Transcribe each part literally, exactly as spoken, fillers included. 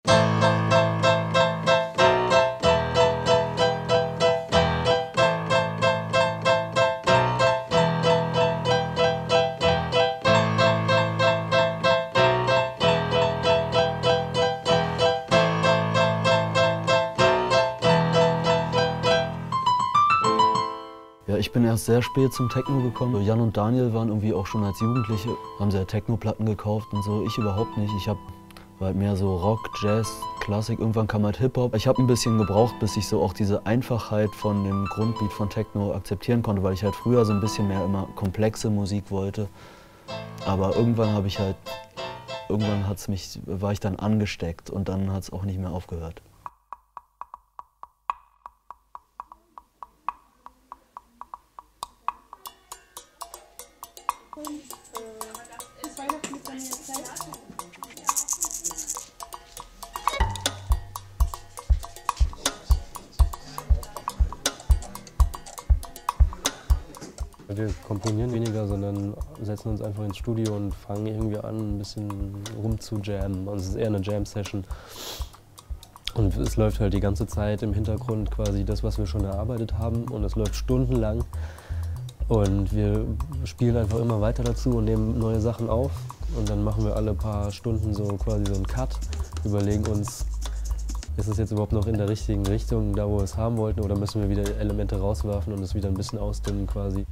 Ja, ich bin erst sehr spät zum Techno gekommen. Jan und Daniel waren irgendwie auch schon als Jugendliche, haben sie ja Techno-Platten gekauft und so. Ich überhaupt nicht. Ich hab, war halt mehr so Rock, Jazz, Klassik. Irgendwann kam halt Hip-Hop. Ich habe ein bisschen gebraucht, bis ich so auch diese Einfachheit von dem Grundbeat von Techno akzeptieren konnte, weil ich halt früher so ein bisschen mehr immer komplexe Musik wollte. Aber irgendwann habe ich halt, irgendwann hat's mich, war ich dann angesteckt und dann hat es auch nicht mehr aufgehört. Und äh, ist Weihnachten mit deiner Zeit? Wir komponieren weniger, sondern setzen uns einfach ins Studio und fangen irgendwie an, ein bisschen rum zu jammen. Also es ist eher eine Jam-Session. Und es läuft halt die ganze Zeit im Hintergrund quasi das, was wir schon erarbeitet haben. Und es läuft stundenlang. Und wir spielen einfach immer weiter dazu und nehmen neue Sachen auf. Und dann machen wir alle paar Stunden so quasi so einen Cut, überlegen uns, ist es jetzt überhaupt noch in der richtigen Richtung, da wo wir es haben wollten, oder müssen wir wieder Elemente rauswerfen und es wieder ein bisschen ausdünnen quasi.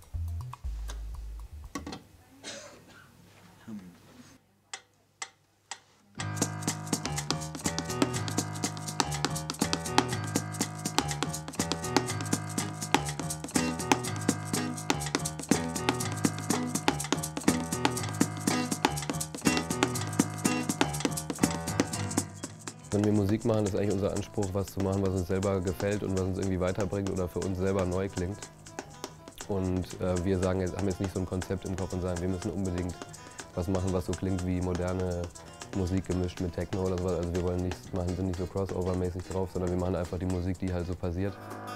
Wenn wir Musik machen, ist eigentlich unser Anspruch, was zu machen, was uns selber gefällt und was uns irgendwie weiterbringt oder für uns selber neu klingt. Und äh, wir sagen, haben jetzt nicht so ein Konzept im Kopf und sagen, wir müssen unbedingt was machen, was so klingt wie moderne Musik gemischt mit Techno oder sowas. Also wir wollen nichts machen, sind nicht so crossover-mäßig drauf, sondern wir machen einfach die Musik, die halt so passiert.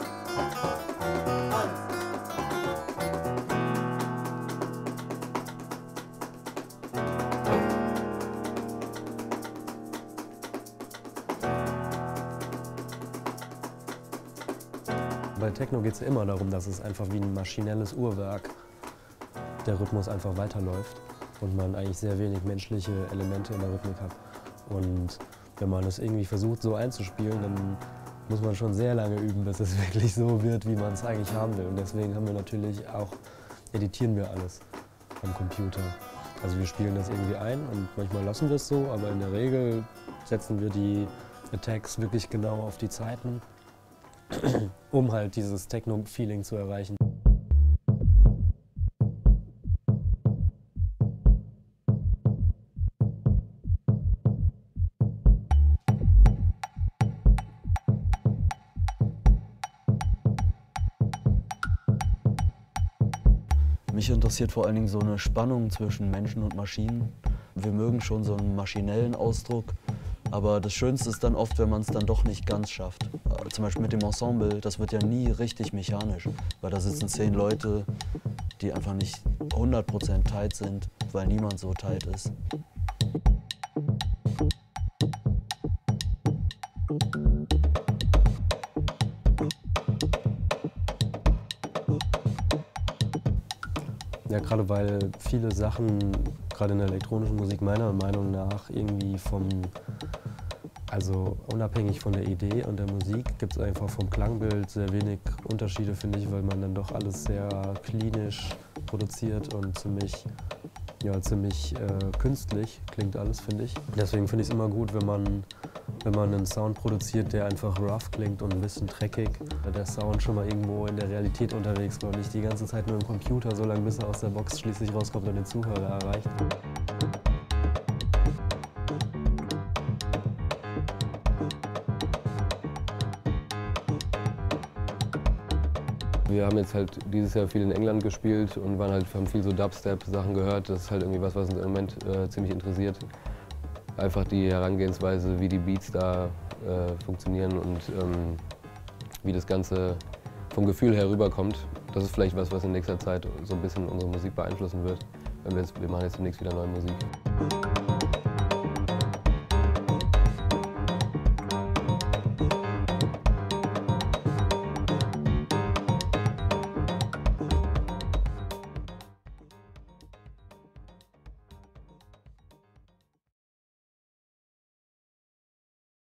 Bei Techno geht es immer darum, dass es einfach wie ein maschinelles Uhrwerk der Rhythmus einfach weiterläuft und man eigentlich sehr wenig menschliche Elemente in der Rhythmik hat. Und wenn man es irgendwie versucht so einzuspielen, dann muss man schon sehr lange üben, bis es wirklich so wird, wie man es eigentlich haben will. Und deswegen haben wir natürlich auch, editieren wir alles am Computer. Also wir spielen das irgendwie ein und manchmal lassen wir es so, aber in der Regel setzen wir die Attacks wirklich genau auf die Zeiten, um halt dieses Techno-Feeling zu erreichen. Mich interessiert vor allen Dingen so eine Spannung zwischen Menschen und Maschinen. Wir mögen schon so einen maschinellen Ausdruck, aber das Schönste ist dann oft, wenn man es dann doch nicht ganz schafft. Zum Beispiel mit dem Ensemble, das wird ja nie richtig mechanisch, weil da sitzen zehn Leute, die einfach nicht hundert Prozent tight sind, weil niemand so tight ist. Ja, gerade weil viele Sachen, gerade in der elektronischen Musik meiner Meinung nach, irgendwie vom, also unabhängig von der Idee und der Musik, gibt es einfach vom Klangbild sehr wenig Unterschiede, finde ich, weil man dann doch alles sehr klinisch produziert und ziemlich, ja, ziemlich äh, künstlich klingt alles, finde ich. Deswegen finde ich es immer gut, wenn man, wenn man einen Sound produziert, der einfach rough klingt und ein bisschen dreckig. Der Sound schon mal irgendwo in der Realität unterwegs war und nicht die ganze Zeit nur im Computer, so lange bis er aus der Box schließlich rauskommt und den Zuhörer erreicht. Wir haben jetzt halt dieses Jahr viel in England gespielt und waren halt, haben viel so Dubstep-Sachen gehört. Das ist halt irgendwie was, was uns im Moment äh, ziemlich interessiert. Einfach die Herangehensweise, wie die Beats da äh, funktionieren und ähm, wie das Ganze vom Gefühl her rüberkommt. Das ist vielleicht was, was in nächster Zeit so ein bisschen unsere Musik beeinflussen wird. Wenn wir, jetzt, wir machen jetzt demnächst wieder neue Musik.